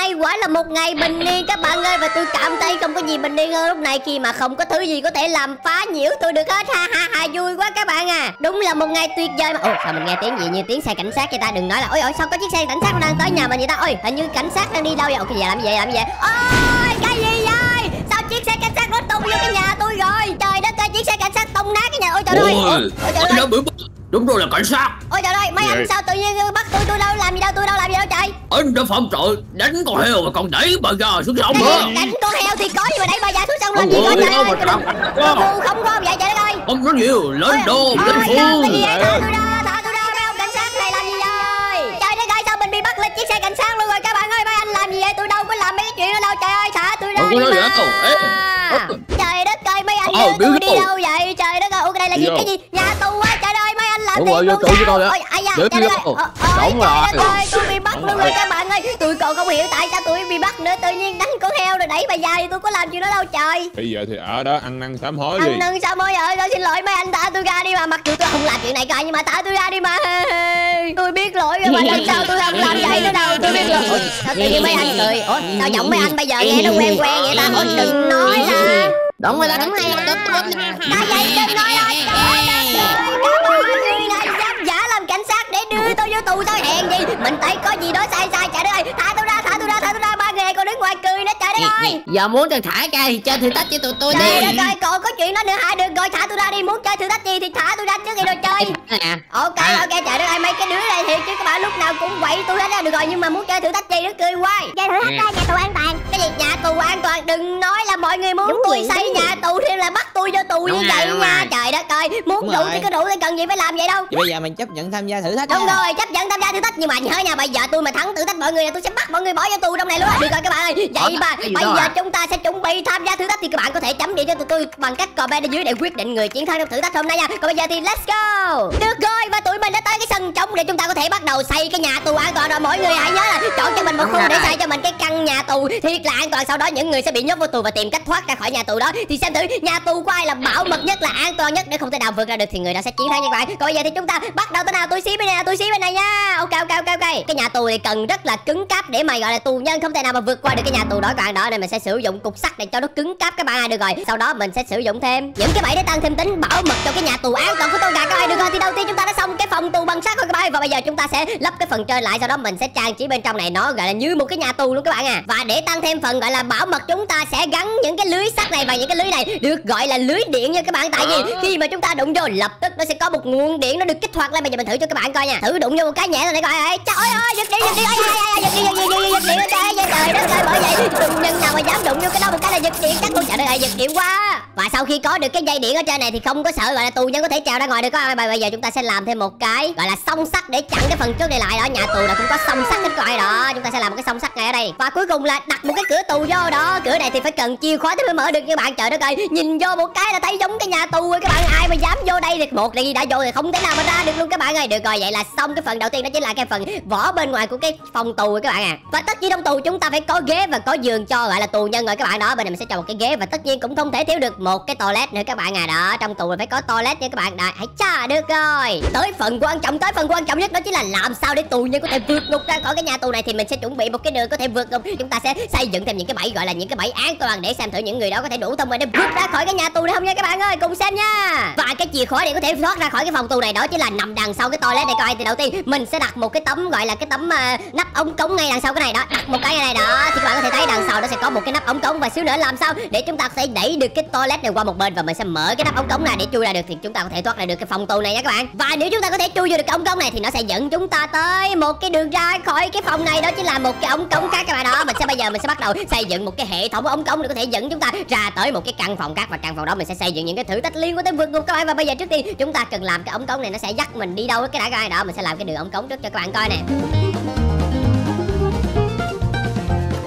nay quả là một ngày bình yên các bạn ơi. Và tôi cảm thấy không có gì bình yên hơn lúc này khi mà không có thứ gì có thể làm phá nhiễu tôi được hết. Ha ha ha, vui quá các bạn à. Đúng là một ngày tuyệt vời mà. Ôi sao mình nghe tiếng gì như tiếng xe cảnh sát vậy ta? Đừng nói là ôi sao có chiếc xe cảnh sát đang tới nhà mình vậy ta? Ôi hình như cảnh sát đang đi đâu vậy? Ôi cái gì làm gì vậy? Ôi cái gì vậy? Sao chiếc xe cảnh sát nó tung vô cái nhà tôi rồi? Trời đất ơi, chiếc xe cảnh sát tung nát cái nhà. Ôi trời ơi. Ôi trời ơi. Đúng rồi, là cảnh sát. Ôi trời ơi, mấy anh sao tự nhiên bắt tôi đâu làm gì đâu, tôi đâu làm gì đâu trời. Anh đã phạm tội đánh con heo mà còn đẩy bà già xuống sông nữa. Đánh con heo thì có nhưng mà đẩy bà già xuống sông làm gì có trời ơi. Không có vậy trời đất ơi. Không có nhiều, lên đồ, lên phu. Cái gì vậy? Thả tôi ra, mấy ông cảnh sát này làm gì vậy? Trời đất ơi, sao mình bị bắt lên chiếc xe cảnh sát luôn rồi các bạn ơi. Mấy anh làm gì vậy? Tôi đâu có làm mấy cái chuyện đó đâu trời ơi, thả tôi ra đi mà. Trời đất ơi, mấy anh đưa tôi đi đâu vậy? Trời đất ơi, ủa cái đây là gì? Cái gì? Nhà tù quá trời ơi, mấy anh làm gì luôn vậy? Ôi ai da, trời đất ơi, tôi bị bắt luôn rồi các bạn ơi. Tôi còn không hiểu tại sao tôi bị bắt nữa, tự nhiên đánh con heo rồi đẩy bà già thì tôi có làm chuyện đó đâu trời. Bây giờ thì ở đó ăn năn sám hối đi. Ăn năn sám hối ơi, xin lỗi mấy anh, thả tôi ra đi mà. Mặc dù tôi không làm chuyện này coi nhưng mà thả tôi ra đi mà. Tôi biết lỗi rồi mà lần sau tôi không làm vậy nữa đâu. Tôi biết lỗi. Sao tự nhiên mấy anh cười? Ủa sao giọng mấy anh bây giờ nghe nó quen quen vậy ta? Ủa đừng nói là đúng rồi đó, đúng rồi. Đã vậy đừng nói là người này dám giả làm cảnh sát để đưa tôi vô tù sao hèn gì. Mình thấy có gì đó sai trời đất ơi. Thả tôi ra. Ba người này còn đứng ngoài cười nữa trời đất ơi. Giờ muốn tôi thả ra thì chơi thử thách với tụi tôi đi. Trời đất ơi, còn có chuyện đó nữa hả? Được rồi, thả tôi ra đi. Muốn chơi thử thách gì thì thả tôi ra trước đi rồi chơi. Ok trời đất ơi, mấy cái đứa này thiệt chứ các bạn lúc nào cũng quậy tôi hết á. Được rồi, nhưng mà muốn chơi thử thách gì nó cười hoài. Chơi thử thách nhà tù an toàn. Cái gì nhà tù an toàn? Đừng nói là mọi người muốn tôi xây nhà tù thì là bắt tôi vô tù như vậy nha. Trời đất ơi, muốn đủ thì cứ đủ, thì cần gì phải làm vậy đâu. Bây giờ mình chấp nhận tham gia thử thách. Đúng rồi, chấp nhận tham gia thử thách, nhưng mà nhớ nha, bây giờ tôi mà thắng thử thách mọi người là tôi sẽ bắt mọi người bỏ vô tù trong này luôn. Được rồi các bạn ơi, vậy mà bây giờ chúng ta sẽ chuẩn bị tham gia thử thách thì các bạn có thể chấm điểm cho tụi tôi bằng cách comment ở dưới để quyết định người chiến thắng trong thử thách hôm nay nha. Còn bây giờ thì let's go. Được rồi, và tụi mình đã tới cái sân trống để chúng ta có thể bắt đầu xây cái nhà tù an toàn rồi. Mỗi người hãy nhớ là chọn cho mình một khu để xây cho mình cái căn nhà tù thiệt là an toàn. Sau đó những người sẽ bị nhốt vào tù và tìm cách thoát ra khỏi nhà tù đó. Thì xem thử nhà tù của ai là bảo mật nhất, là an toàn nhất để không thể nào vượt ra được thì người đó sẽ chiến thắng nha các bạn. Còn bây giờ thì chúng ta bắt đầu. Tới nào tôi xí bên này, tôi xí bên này nha. Ok. Cái nhà tù thì cần rất là cứng cáp để mà gọi là tù nhân không thể nào mà vượt qua được cái nhà tù đó các bạn. Đó nên mình sẽ sử dụng cục sắt để cho nó cứng cáp các bạn. Được rồi, sau đó mình sẽ sử dụng thêm những cái bẫy để tăng thêm tính bảo mật cho cái nhà tù an toàn của tôi các bạn. Được rồi, thì đầu tiên chúng ta đã xong cái phòng tù bằng sắt rồi các bạn. Và bây giờ chúng ta sẽ lắp cái phần trên lại, sau đó mình sẽ trang trí bên trong này nó gọi là như một cái nhà tù luôn các bạn à. Và để tăng thêm phần gọi là bảo mật, chúng ta sẽ gắn những cái lưới sắt này, và những cái lưới này được gọi là lưới điện nha các bạn. Tại vì khi mà chúng ta đụng vô lập tức nó sẽ có một nguồn điện nó được kích hoạt lên. Bây giờ mình thử cho các bạn coi nha. Thử đụng vô một cái nhẹ rồi để coi. Trời ơi, giật điện. Trời đất ơi, bởi vậy tù nhân nào mà dám đụng vô cái đó một cái là giật điện chắc luôn. Trời đất ơi, giật điện quá. Và sau khi có được cái dây điện ở trên này thì không có sợ gọi là tù nhân có thể trèo ra ngoài được các bạn. Bây giờ chúng ta sẽ làm thêm một cái gọi là song sắt để chặn cái phần trước này lại đó. Nhà tù là cũng có song sắt hết các bạn đó. Chúng ta sẽ làm một cái song sắt này ở đây. Và cuối cùng là đặt một cái cửa tù vô đó. Cửa này thì phải cần chìa khóa mới mở được các bạn. Trời đất ơi, nhìn vô một cái là thấy giống cái nhà tù rồi các bạn. Ai mà dám vô đây thì một là gì đã vô thì không thể nào mà ra được luôn các bạn ơi. Được rồi, vậy là xong cái phần đầu tiên, đó chính là cái phần vỏ bên ngoài của cái phòng tù rồi các bạn à. Và tất nhiên trong tù chúng ta phải có ghế và có giường cho gọi là tù nhân rồi các bạn đó. Bên này mình sẽ cho một cái ghế và tất nhiên cũng không thể thiếu được một cái toilet nữa các bạn à. Đó, trong tù phải có toilet nha các bạn. Đó, hãy cha được rồi. Tới phần quan trọng nhất đó chính là làm sao để tù nhân có thể vượt ngục ra khỏi cái nhà tù này. Thì mình sẽ chuẩn bị một cái đường có thể vượt ngục. Chúng ta sẽ xây dựng thêm những cái bẫy gọi là những cái bẫy an toàn để xem thử những người đó có thể đủ thông minh để vượt ra khỏi cái nhà tù này không nha các bạn ơi. Cùng xem nha. Và cái chìa khóa để có thể thoát ra khỏi cái phòng tù này đó chính là nằm đằng sau cái toilet này coi. Thì đầu tiên mình sẽ đặt một cái tấm gọi là cái tấm nắp ống cống ngay đằng sau cái này đó. Đặt một cái ngay này đó thì các bạn có thể thấy đằng sau nó sẽ có một cái nắp ống cống. Và xíu nữa làm sao để chúng ta có thể đẩy được cái toilet này qua một bên và mình sẽ mở cái nắp ống cống này để chui ra được thì chúng ta có thể thoát ra được cái phòng tù này nha các bạn. Và nếu chúng ta có thể chui vô được cái ống cống này thì nó sẽ dẫn chúng ta tới một cái đường ra khỏi cái phòng này, đó chính là một cái ống cống khác các bạn đó. Bây giờ mình sẽ bắt đầu xây dựng một cái hệ thống ống cống để có thể dẫn chúng ta ra tới một cái căn phòng khác, và căn phòng đó mình sẽ xây dựng những cái thử thách liên quan tới vượt ngục các bạn. Và bây giờ trước tiên chúng ta cần làm cái ống cống này nó sẽ dắt mình đi đâu cái đã coi đó. Mình sẽ làm cái đường ống cống trước cho các bạn coi nè. Thì sau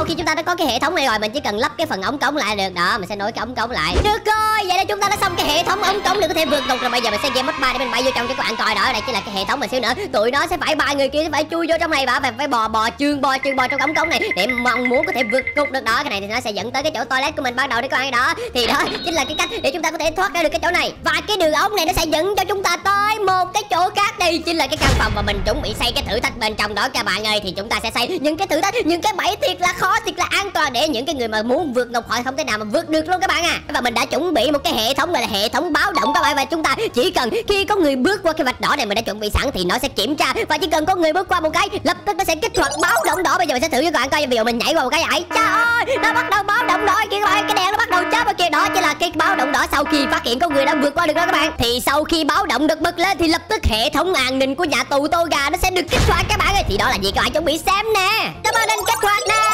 khi chúng ta đã có cái hệ thống này rồi, mình chỉ cần lắp cái phần ống cống lại được. Đó, mình sẽ nối cái ống cống lại. Được rồi, vậy là chúng ta đã xong cái hệ thống ống cống để có thể vượt ngục rồi. Bây giờ mình sẽ game mode 3 để mình bay vô trong cho các bạn coi. Đó, đây chỉ là cái hệ thống mình xíu nữa. Tụi nó sẽ phải 3 người kia sẽ phải chui vô trong này và phải bò chương bò trong ống cống này để mong muốn có thể vượt ngục được. Đó, cái này thì nó sẽ dẫn tới cái chỗ toilet của mình ban đầu để các bạn. Đó, thì đó chính là cái cách để chúng ta có thể thoát ra được cái chỗ này. Và cái đường ống này nó sẽ dẫn cho chúng ta tới một cái chỗ khác. Đây chính là cái căn phòng mà mình chuẩn bị xây cái thử thách bên trong đó các bạn ơi. Thì chúng ta sẽ xây những cái thử thách, những cái bẫy thiệt là khó, thiệt là an toàn để những cái người mà muốn vượt ngục họ không thể nào mà vượt được luôn các bạn à. Và mình đã chuẩn bị một cái hệ thống gọi là hệ thống báo động các bạn. Và chúng ta chỉ cần khi có người bước qua cái vạch đỏ này mình đã chuẩn bị sẵn thì nó sẽ kiểm tra, và chỉ cần có người bước qua một cái lập tức nó sẽ kích hoạt báo động đỏ. Bây giờ mình sẽ thử cho các bạn coi. Ví dụ mình nhảy qua một cái vậy, trời ơi, nó bắt đầu báo động đỏ kìa các bạn, cái đèn nó bắt đầu chớp ở kia. Đó chỉ là cái báo động đỏ sau khi phát hiện có người đã vượt qua được đó các bạn. Thì sau khi báo động được bật lên thì lập tức hệ thống an ninh của nhà tù Toga nó sẽ được kích hoạt các bạn ơi. Thì đó là gì các bạn chuẩn bị xem nè. Các bạn nên kích hoạt nè.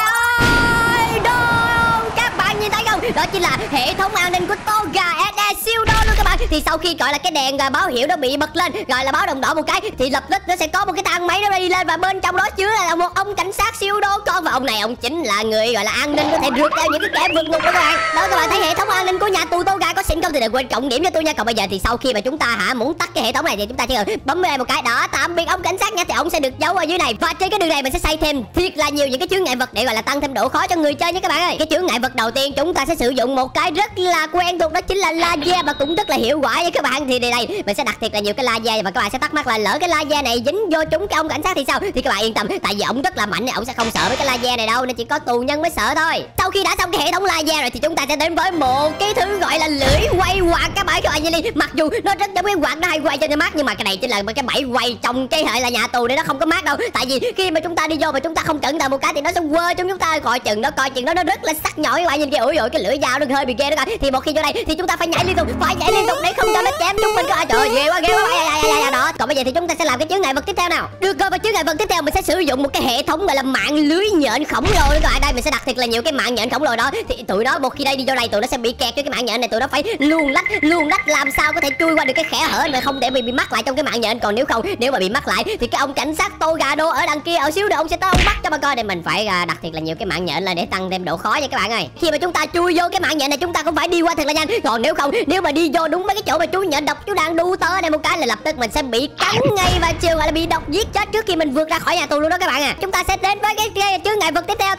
Các bạn nhìn thấy không? Đó chính là hệ thống an ninh của Toga SE siêu đô luôn các bạn. Thì sau khi gọi là cái đèn báo hiệu nó bị bật lên, gọi là báo động đỏ một cái, thì lập tức nó sẽ có một cái thang máy nó đi lên, và bên trong đó chứa là một ông cảnh sát siêu đô con. Và ông này ông chính là người gọi là an ninh có thể rượt theo những cái kẻ vượt ngục đó các bạn. Đó các bạn thấy hệ thống an ninh của nhà tù Toga có xịn không thì đừng quên cộng điểm cho tôi nha. Còn bây giờ thì sau khi mà chúng ta muốn tắt cái hệ thống này thì chúng ta chỉ cần bấm lên một cái. Đó, tạm biệt ông cảnh sát nha, thì ông sẽ được giấu ở dưới này. Và trên cái đường này mình sẽ xây thêm thiệt là nhiều những cái chướng ngại vật để gọi là tăng thêm độ khó cho người chơi nha các bạn ơi. Cái chướng ngại vật đầu tiên chúng ta sẽ sử dụng một cái rất là quen thuộc, đó chính là laser, và cũng rất là hiệu quả nha các bạn. Thì đây mình sẽ đặt thiệt là nhiều cái laser, và các bạn sẽ thắc mắc là lỡ cái laser này dính vô trúng cái ông cảnh sát thì sao? Thì các bạn yên tâm, tại vì ổng rất là mạnh, ổng sẽ không sợ với cái laser này đâu, nên chỉ có tù nhân mới sợ thôi. Sau khi đã xong cái hệ thống laser rồi thì chúng ta sẽ đến với một cái thứ gọi là lưỡi quay quạt các bạn. Các bạn nhìn đi, mặc dù nó rất giống cái quạt nó hay quay cho nó mát, nhưng mà cái này chính là cái bẫy quay trong cái hệ là nhà tù để nó không có mát đâu. Tại vì khi mà chúng ta đi vô mà chúng ta không cẩn thận một cái thì nó sẽ quơ trong chúng ta, coi chừng nó rất là sắc nhọn các bạn. Nhìn kia, ui ôi cái lưỡi dao nó hơi bị ghê đó coi. Thì một khi vô đây thì chúng ta phải nhảy liên tục để không cho nó chém chúng mình. Trời ơi, ghê quá đó. Còn bây giờ thì chúng ta sẽ làm cái chướng ngại vật tiếp theo nào. Được rồi, và chướng ngại vật tiếp theo mình sẽ sử dụng một cái hệ thống gọi là mạng lưới nhện khổng lồ đó các bạn. Đây mình sẽ đặt thiệt là nhiều cái mạng nhện khổng lồ đó. Thì tụi nó một khi đây đi vô đây tụi nó sẽ bị kẹt cho cái mạng nhện này, tụi nó phải luồn lách làm sao có thể chui qua được cái khe hở mà không để bị mắc lại trong cái mạng nhện. Còn nếu mà bị mắc lại thì cái ông cảnh sát Toga đô ở đằng kia ở xíu nữa ông sẽ tới ông bắt cho bà coi. Để mình phải đặt thiệt là nhiều cái mạng nhện lên để tăng thêm độ khó nha các bạn ơi. Khi mà chúng ta chui vô cái mạng nhện này chúng ta cũng phải đi qua thật là nhanh. Còn nếu mà đi vô đúng mấy cái chỗ mà chú nhện độc chú đang đu tơ này một cái là lập tức mình sẽ bị cắn ngay và chiều gọi là bị độc giết chết trước khi mình vượt ra khỏi nhà tù luôn đó các bạn à. Chúng ta sẽ đến với cái chướng ngại vật tiếp theo.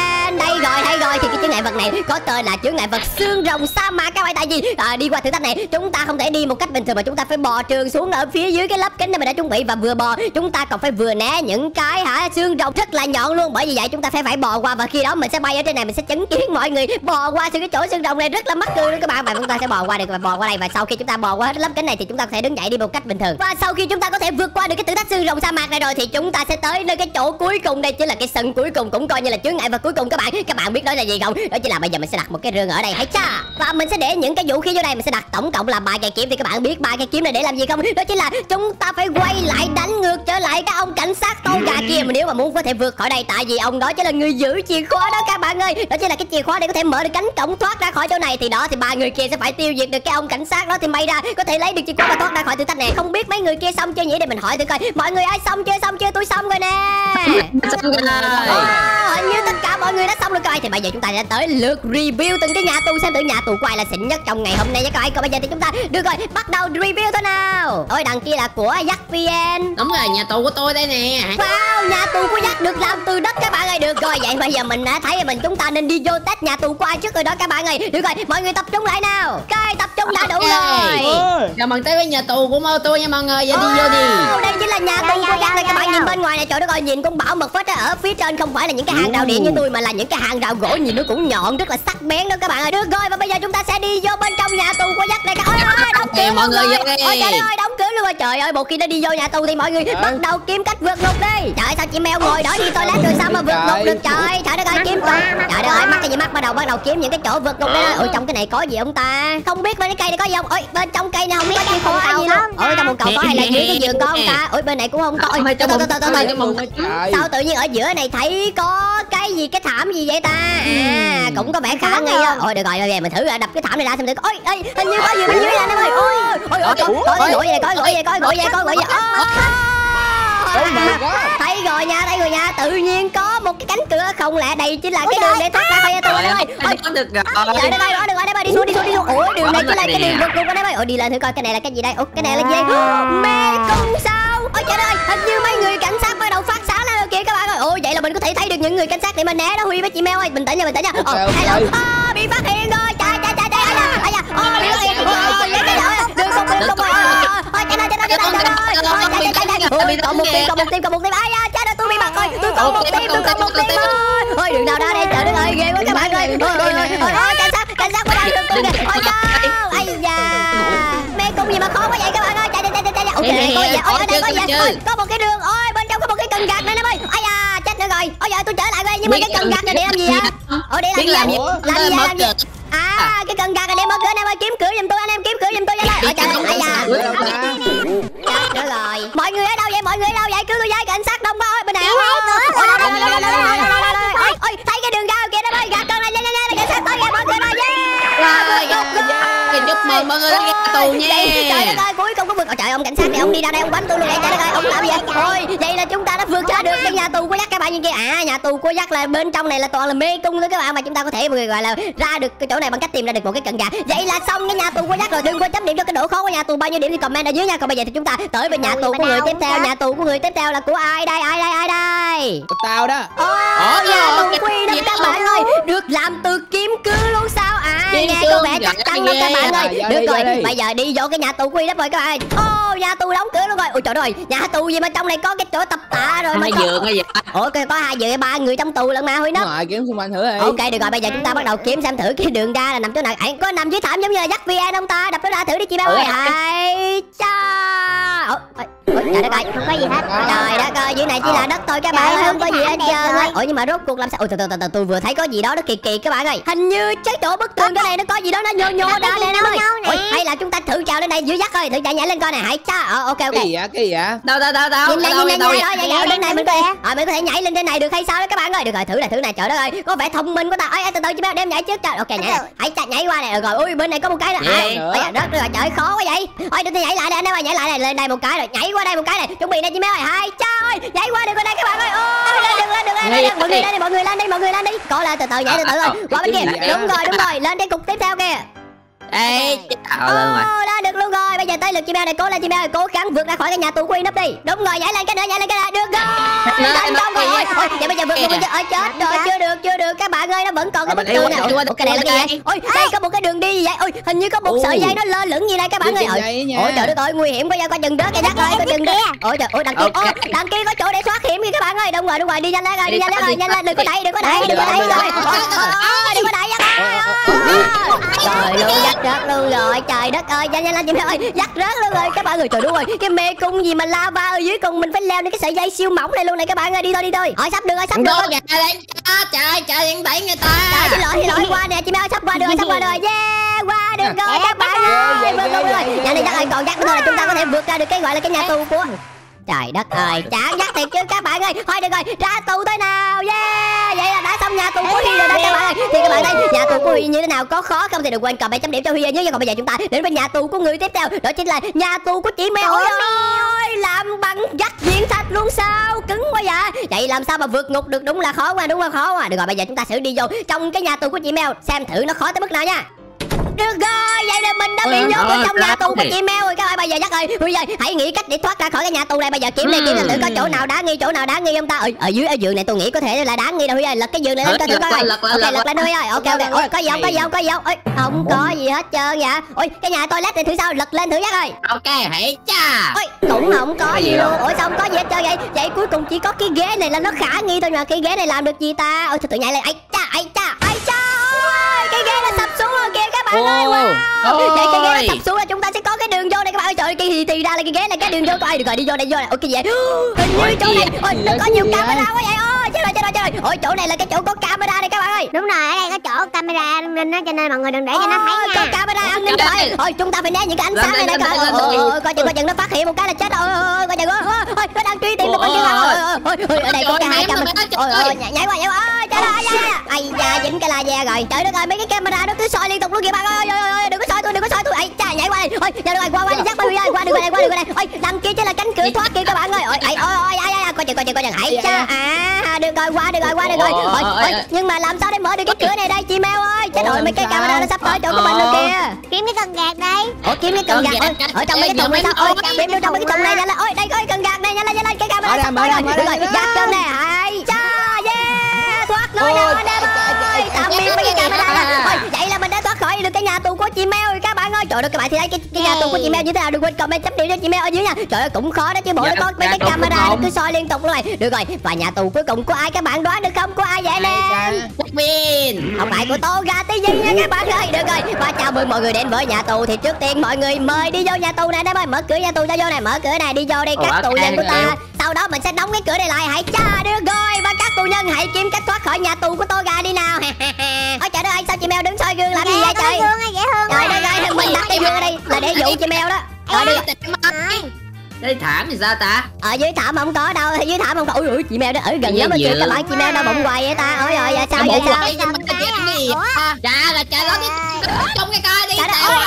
Đây rồi thì cái chướng ngại vật này có tên là chướng ngại vật xương rồng sa mạc các bạn. Tại vì đi qua thử thách này chúng ta không thể đi một cách bình thường mà chúng ta phải bò trường xuống ở phía dưới cái lớp kính này mình đã chuẩn bị, và vừa bò chúng ta còn phải vừa né những cái xương rồng rất là nhọn luôn. Bởi vì vậy chúng ta phải bò qua, và khi đó mình sẽ bay ở trên này, mình sẽ chứng kiến mọi người bò qua từ cái chỗ xương rồng này rất là mắc cười luôn các bạn. Và chúng ta sẽ bò qua được và bò qua đây, và sau khi chúng ta bò qua hết lớp kính này thì chúng ta có thể đứng dậy đi một cách bình thường. Và sau khi chúng ta có thể vượt qua được cái thử thách xương rồng sa mạc này rồi thì chúng ta sẽ tới nơi cái chỗ cuối cùng. Đây chính là cái sân cuối cùng, cũng coi như là chướng ngại vật cuối cùng các bạn. Các bạn biết đó là gì không? Đó chính là bây giờ mình sẽ đặt một cái rương ở đây hay cha, và mình sẽ để những cái vũ khí vô đây. Mình sẽ đặt tổng cộng là 3 cây kiếm. Thì các bạn biết 3 cây kiếm này để làm gì không? Đó chính là chúng ta phải quay lại đánh ngược trở lại cái ông cảnh sát Toga kia mà nếu mà muốn có thể vượt khỏi đây. Tại vì ông đó chính là người giữ chìa khóa đó các bạn ơi. Đó chính là cái chìa khóa để có thể mở được cánh cổng thoát ra khỏi chỗ này. Thì đó thì 3 người kia sẽ phải tiêu diệt được cái ông cảnh sát đó thì may ra có thể lấy được chìa khóa và thoát ra khỏi thử thách này. Không biết mấy người kia xong chưa nhỉ? Để mình hỏi thử coi mọi người ai xong chưa? Tôi xong rồi nè. Xong rồi. Hình như tất cả mọi người đã xong rồi coi. Thì bây giờ chúng ta sẽ tới lượt review từng cái nhà tù xem thử nhà tù của ai là xịn nhất trong ngày hôm nay nha các bạn. Còn bây giờ thì chúng ta được rồi, bắt đầu review thôi nào. Ôi đằng kia là của VN. Đúng rồi, nhà tù của tôi đây nè. Wow, nhà tù của Jack được làm từ đất các bạn ơi. Được rồi, vậy bây giờ mình đã thấy chúng ta nên đi vô test nhà tù của ai trước rồi đó các bạn ơi. Được rồi, mọi người tập trung lại nào. Cái tập trung đã đủ rồi. Chào mừng tới với nhà tù của Mơ tôi nha mọi người. Giờ đi vô đi. Đây chính là nhà tù của Jack này các bạn. Nhìn bên ngoài này, trời đất ơi, nhìn cũng bảo mật phết á. Ở phía trên không phải là những cái hàng rào điện như tôi mà là những cái hàng rào gỗ, nhìn nó cũng nhọn, rất là sắc bén đó các bạn ơi. Được rồi, và bây giờ chúng ta sẽ đi vô bên trong nhà tù của Jack này các bạn. Đóng cửa mọi người. Ôi trời ơi, đóng cửa luôn rồi. Trời ơi, một khi đã đi vô nhà tù thì mọi người bắt đầu kiếm cách vượt ngục đi. Trời ơi, sao chị mèo ngồi đó đi toilet rồi sao mà vượt ngục được trời. Trời đất ơi, kiếm trời đất ơi, mắc cái gì mắc, bắt đầu kiếm những cái chỗ vượt ngục đó. Ôi trong cái này có gì không ta? Không biết bên cái cây này có gì không? Ôi bên trong cây này không biết có con tàu không? Ôi trong một cầu có hay là dưới cái giường con ta? Ôi bên này cũng không có. Ôi sao tự nhiên ở giữa này thấy có cái gì, cái thảm gì vậy ta? Cũng có vẻ khả nghi á. Ôi được rồi, mình thử đập cái thảm này ra xem thử. Ôi hình như có gì bên dưới này em ơi. Ôi có gỗ vậy. Thấy rồi nha, tự nhiên có một một cái cánh cửa không lẽ đây chính là cái đường để thoát ra khỏi nhà tù anh em ơi. Được rồi. Trời đất ơi, được rồi, đi xuống. Ủa đường này chính là cái đường vượt ngục anh em ơi. Ủa đi lên thử coi cái này là cái gì đây. Ủa cái này là gì? Mê cung sao? Ôi trời ơi, hình như mấy người cảnh sát bắt đầu phát sáng lên rồi kìa các bạn ơi. Ôi vậy là mình có thể thấy được những người cảnh sát để mình né đó Huy với chị Mèo ơi. Bình tĩnh nha. Hello. Bị phát hiện rồi. Trời. Ai da. Ôi đường không ôi còn một team. Ai da, chết rồi tôi bị bắt rồi. Tôi còn một team ơi. Ôi đường nào đó đây, trời đất ơi, ghê quá các bạn ơi. Ôi cảnh sát bắt đầu được tôi kìa. Ôi trời. Ai da. Mê cung gì mà khó quá vậy các bạn ơi. Chạy. Ok, ở đây có gì? Ôi, có một cái đường. Ôi bên trong có một cái cần gạt này em ơi. Ai da, chết nữa rồi. Ôi giờ tôi trở lại đây nhưng mà cái cần gạt này để làm gì vậy? Để làm gì? Làm gì? Cái cần gạt này để mở cửa anh em ơi, kiếm cửa giùm tôi anh em, kiếm cửa giùm tôi nha. Ôi trời ơi, ai da. Chết nữa rồi. Mọi người ở đâu vậy? Cứu tôi với, cảnh sát đông quá. Ôi bên này. Ôi thấy cái đường ra kìa em ơi, gạt con này nhanh cảnh sát tới kìa, mở cửa rồi. Chúc mừng mọi người đến ra tù nha. Trời đất ơi, cuối cùng có vượt. Trời ông cảnh sát này ông đi ra đây ông bắn tôi luôn vậy. Trời đất ơi, ông làm gì vậy? Thôi vậy là chúng ta đã vượt ra được cái nhà tù của Jack các bạn như kia. Nhà tù của Jack là bên trong này là toàn là mê cung nữa các bạn, mà chúng ta có thể gọi là ra được cái chỗ này bằng cách tìm ra được một cái cần gạt. Vậy là xong cái nhà tù của Jack rồi. Đừng quên chấm điểm cho cái độ khó của nhà tù bao nhiêu điểm thì comment ở dưới nha. Còn bây giờ thì chúng ta tới với nhà tù của người tiếp theo. Nhà tù của người tiếp theo là của ai đây? Của tao đó. Nhà tù Quy đó các bạn ơi, được làm từ kiếm cưa luôn sao? Nghe có vẻ chắc chắn đó các bạn ơi. Được rồi, bây giờ đi vô cái nhà tù Quy đó rồi các bạn. Nhà tù đóng cửa luôn rồi. Ôi trời ơi, nhà tù gì mà trong này có cái chỗ tập tạ rồi mà Hai giường hay gì? có 2 giường 3 người trong tù lận mà Huy nó. Đúng rồi, kiếm xung quanh thử đi. Ok được rồi, bây giờ chúng ta bắt đầu kiếm xem thử cái đường ra là nằm chỗ nào. Có nằm dưới thảm giống như là Jack VN không ta? Đập nó ra thử đi chị Béo ơi. Hay cha. Trời đất ơi, không có gì hết. Trời đất ơi, dưới này chỉ là đất thôi các bạn ơi, không có gì hết trơn á. Nhưng mà rốt cuộc làm sao? Ôi từ tôi vừa thấy có gì đó nó kỳ các bạn ơi. Hình như cái chỗ bức tường cái này nó có gì đó nó nhô đó nè em ơi. Hay là chúng ta thử trèo lên đây dưới Jack ơi, thử nhảy lên coi nè. Hay cha. Ok. Cái gì vậy? Đâu. Nhìn này bên này mình có thể nhảy lên trên này được hay sao đó các bạn ơi. Được rồi, thử nè. Trời đất ơi, có vẻ thông minh của ta. Từ chị Béo đem nhảy trước cho. Ok nhảy. Hãy nhảy qua này. Được rồi. Ui bên này có một cái nữa. Rất rồi, trời khó quá vậy. Ôi đừng nhảy lại đây anh em ơi, nhảy lại này, lên đây một cái rồi, nhảy qua đây một cái này. Chuẩn bị nè chị Béo ơi. Hay cha ơi, nhảy qua được rồi đây các bạn ơi. Lên mọi người lên đi. Có lên từ từ nhảy từ từ rồi. Qua bên kia. Đúng rồi, lên cái cục tiếp theo kìa. Ê, Lên được luôn rồi. Bây giờ tới lượt chị Béo này, cố lên chị Béo ơi, cố gắng vượt ra khỏi cái nhà tù Quy nấp đi. Đúng rồi, nhảy lên cái nữa. Được rồi. Thành công rồi. Vậy bây giờ vượt qua chết rồi, chưa được các bạn ơi, nó vẫn còn cái bức tường này. Cái này là cái gì? Ôi, đây có một cái đường đi gì vậy? Ôi, hình như có một sợi dây nó lơ lửng gì đây các bạn ơi. Ôi trời đất ơi, nguy hiểm quá, chừng rớt cái Jack ơi, có chừng rớt. Ôi trời ơi, đằng kia có chỗ để thoát hiểm kìa các bạn ơi. Đúng rồi, đi nhanh lên rồi, nhanh lên, đừng có đẩy rồi. Đừng có đẩy trời luôn, Jack rớt luôn rồi. Trời đất ơi, nhanh lên chị Béo ơi, Jack rớt luôn rồi các bạn ơi. Trời đúng rồi, cái mê cung gì mà lava ở dưới cùng mình phải leo lên cái sợi dây siêu mỏng này luôn này các bạn ơi. Đi thôi. Sắp được. Trời đừng đẩy người ta. Xin lỗi qua nè chị Béo, sắp qua được rồi. Yeah, qua được rồi các bạn ơi. Vượt rồi. Nhanh đi Jack ơi, còn Jack nữa là chúng ta có thể vượt ra được cái gọi là cái nhà tù của. Trời đất ơi, chán Jack thiệt chứ các bạn ơi. Thôi được rồi, ra tù thôi nào. Yeah, vậy là đã xong nhà tù của Huy rồi đó các bạn ơi. Thì các bạn thấy nhà tù của Huy như thế nào, có khó không thì đừng quên comment chấm điểm cho Huy nhé. Còn bây giờ chúng ta đến với nhà tù của người tiếp theo, đó chính là nhà tù của chị Mèo. Ôi làm bằng Jack diện thạch luôn sao, cứng quá vậy. Vậy làm sao mà vượt ngục được, đúng là khó quá. Được rồi, bây giờ chúng ta sẽ đi vô trong cái nhà tù của chị Mèo xem thử nó khó tới mức nào nha. Được rồi, vậy là mình đã bị nhốt ở trong nhà tù của chị Mèo rồi các bạn. Bây giờ Jack ơi, Huy ơi, hãy nghĩ cách để thoát ra khỏi cái nhà tù này. Bây giờ kiếm xem thử có chỗ nào đáng nghi không ta. Ở dưới ở giường này tôi nghĩ có thể là đáng nghi đâu Huy ơi. Lật cái giường này lên coi thử coi. Ok, lật lên Huy ơi. Ok. Ôi có gì không? Ôi không có gì hết trơn vậy. Ôi cái nhà toilet này thử sao, lật lên thử Jack ơi. Ok, hãy cha. Ôi cũng không có gì luôn. Ôi sao không có gì hết trơn vậy? Vậy cuối cùng chỉ có cái ghế này là nó khả nghi thôi, mà cái ghế này làm được gì ta? Ôi tự nhảy lên. Ai cha. Ôi cái ghế nó sập xuống rồi kìa các bạn ơi. Vậy cái ghế nó sập xuống là chúng ta sẽ có cái đường vô đây các bạn ơi. Trời ơi, thì ra là cái ghế này cái đường vô. Được rồi, đi vô đây. Ôi cái gì vậy? Hình như chỗ này nó có nhiều camera quá vậy. Chết rồi. Ôi chỗ này là cái chỗ có camera đây các bạn ơi. Đúng rồi, ở đây có chỗ camera an ninh đó, cho nên mọi người đừng để cho nó thấy nha. Có camera an ninh rồi. Ôi chúng ta phải né những cái ánh sáng này coi. Coi chừng nó phát hiện một cái là chết rồi. Coi chừng nó đang truy tìm được bên kia. Ôi ở đây có cái 2 camera. Ôi nhảy qua. Ôi trời ơi. Ai da dính cái laser rồi. Trời đất ơi, mấy cái camera nó cứ soi liên tục luôn kìa bạn ơi. Đừng có soi tôi. Ai cha nhảy qua đây. ôi giờ rồi qua dắt Huy ơi, qua đường này ôi đằng kia chính là cánh cửa thoát kia các bạn ơi. Ôi coi chừng hãy cha được rồi qua được rồi. Ôi nhưng mà làm sao để mở được cái cửa này đây chị Mèo ơi? Chết rồi mấy cái camera nó sắp tới chỗ của mình luôn kìa. Kiếm cái cần gạt đây. Ủa kiếm cái cần gạt ở trong mấy cái thùng này sao? Ôi kiếm vô trong mấy cái thùng này nhanh lên. Ôi đây coi cần gạt này nhanh lên cái camera sắp tới rồi. Được rồi gạt chân nè. Hãy cha thoát rồi đâu anh em ơi. Tạm biệt mấy cái camera. Ôi vậy là mình đã thoát khỏi được cái nhà tù của chị Mèo rồi các bạn ơi. Trời ơi các bạn thì thấy cái nhà tù của chị Mèo như thế nào? Đừng quên comment chấm điểm cho chị Mèo ở dưới nha. Trời ơi cũng khó đó chứ bộ nó có mấy cái camera nó cứ soi liên tục luôn rồi. Được rồi và nhà tù cuối cùng của ai các bạn đoán được không? Của ai vậy nè? Pin. Không phải của Toga Tí nha các bạn ơi. Được rồi và chào mừng mọi người đến với nhà tù. Thì trước tiên mọi người mời đi vô nhà tù này em ơi. Mở cửa nhà tù cho vô này, mở cửa này đi vô đi các tù nhân của ta. Sau đó mình sẽ đóng cái cửa này lại. Hãy cha được rồi và các tù nhân hãy kiếm cách thoát khỏi nhà tù của Toga đi nào. Ôi trời ơi sao chị Mèo đứng soi gương làm gì vậy trời? Trời đất ơi mình đặt cái gương ở đây là để dụ chị Mèo đó. Rồi đi. Đây thảm thì sao ta? Ở dưới thảm không có đâu, dưới thảm không có. Ui chị Mèo đó ở gần lắm mà kìa các bạn, chị Mèo đâu bụng hoài vậy ta? Ôi rồi vậy sao vậy sao? Cha nó trong cái coi đi.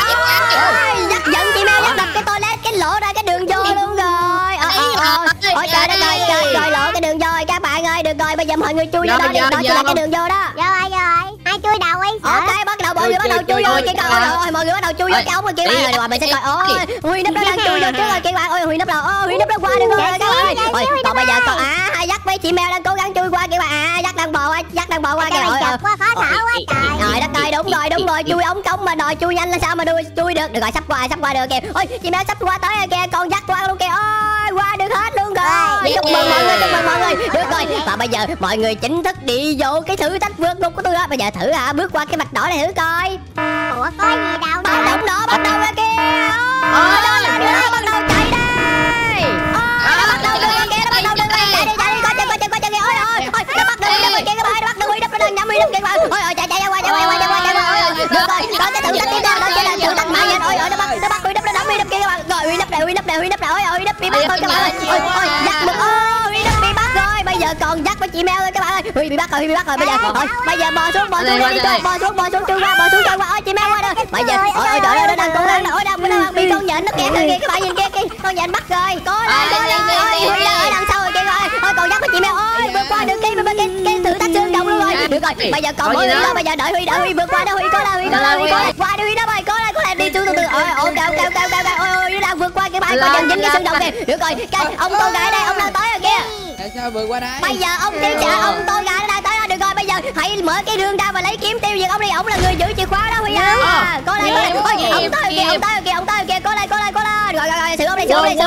Dắt giận chị Mèo dắt đập cái toilet cái lỗ ra cái đường vô luôn rồi. Ôi trời đất ơi trời lộ cái đường vô rồi các bạn ơi. Được rồi bây giờ mọi người chui vô đó đi, đó chính là cái đường vô đó. Rồi ai chui đầu đi. Ok bắt đầu mọi người bắt đầu chui vô cái coi rồi mọi người bắt đầu chui vô cái ống rồi kia rồi mình sẽ coi. Ôi Huy nấp nó đang chui vô trước rồi các bạn. Ôi Huy nấp đâu? Huy nấp nó qua được rồi các bạn. Ôi còn bây giờ còn dắt mấy chị Mèo đang cố gắng chui qua các bạn. Dắt đang bò qua kìa. Ôi quá khó thở quá trời. Trời đất ơi đúng rồi chui ống cống mà đòi chui nhanh là sao mà chui được. Được rồi sắp qua được kìa. Ôi chị Mèo sắp qua tới rồi kìa, còn dắt qua luôn kìa. Ôi qua được hết luôn rồi. Chúc mừng mọi người. Được rồi và bây giờ mọi người chính thức đi vô cái thử thách vượt ngục của tôi đó. Bây giờ thử bước qua cái vạch đỏ này thử coi. Ủa có gì đâu Báo động đỏ bắt đầu ra kìa. Đó là đứa bắt đầu chạy đây. Nó bắt đầu đường kìa, nó bắt đầu đường chạy đi coi chừng kìa. Ôi nó bắt đầu Huy đập kìa các bạn, nó bắt đầu Huy đập nó nhắm Huy đập kìa các bạn. Ôi chạy qua. Được rồi, đó cái thử thách tiếp theo đó chính là thử thách mạng nhanh. Ôi nó bắt Huy đập nó đấm Huy đập kìa các bạn. Rồi Huy đập này. Ôi Huy đập bị bắt thôi các bạn ơi. Ôi dắt được. Huy đập bị bắt rồi. Bây giờ còn dắt với chị Mèo thôi các bạn ơi. Huy bị bắt rồi bây giờ bò xuống chui qua. Ôi chị Mèo qua đây. Bây giờ ôi trời ơi nó đang cố gắng đang bị con nhện nó kẹt rồi kìa các bạn, nhìn kia con nhện bắt rồi. Có đây Huy đang ở đằng sau rồi kìa rồi. Ôi còn dắt với chị Mèo. Ôi vượt qua được cái thử thách xương rồng luôn rồi. Được rồi bây giờ còn mỗi người đó, bây giờ đợi Huy vượt qua đó. Huy có đây qua đi Huy đó ơi, có đây đi từ từ. Ok Huy đang vượt qua cái bạn coi chừng dính cái xương rồng kìa. Được rồi cái ông tôi gái đây, ông đang tới rồi kìa. Tại sao vượt qua đây? Bây giờ ông tiêu trợ ông tôi gái nó đang tới rồi. Được rồi bây giờ hãy mở cái rương ra và lấy kiếm tiêu diệt ông đi. Ông là người giữ chìa khóa đó Huy à. Có đây ôi ông tới kìa, có đây. Rồi xử ông đi. Ôi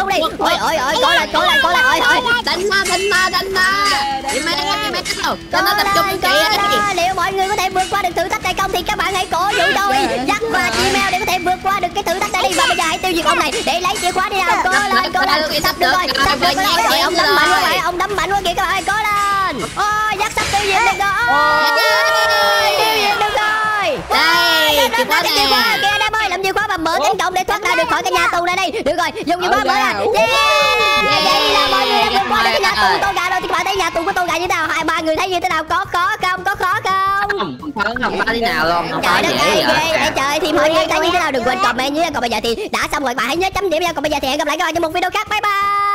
có lại. Đánh ma. Cho nó tập trung kìa. Liệu mọi người có thể vượt qua được thử thách này không thì các bạn hãy cổ vũ tôi dắt và chị Mèo để có thể vượt qua được cái thử thách này đi. Và bây giờ hãy tiêu diệt ông này để lấy chìa khóa đi nào. Cố lên. Sắp được rồi. Ôi ông đấm mạnh quá vậy, ông đấm mạnh quá kìa các bạn ơi, cố lên. Ôi dắt sắp tiêu diệt được rồi. Tiêu diệt được rồi. Đây chìa khóa kìa em ơi, làm chìa khóa và mở cánh cổng để thoát ra được khỏi cái nhà tù này đi. Được rồi dùng chìa khóa mở ra. Vậy là mọi người đã vượt qua được cái nhà tù của tôi gà rồi. Thì các bạn thấy nhà tù của tôi gà như thế nào? Hai ba người thấy như thế nào? Có khó không? Không có tí nào luôn. Trời đất ơi ghê trời. Thì mọi người thấy như thế nào đừng quên comment nhé. Còn bây giờ thì đã xong rồi, bạn hãy nhớ chấm điểm nha. Còn bây giờ thì hẹn gặp lại các bạn trong một video khác. Bye bye.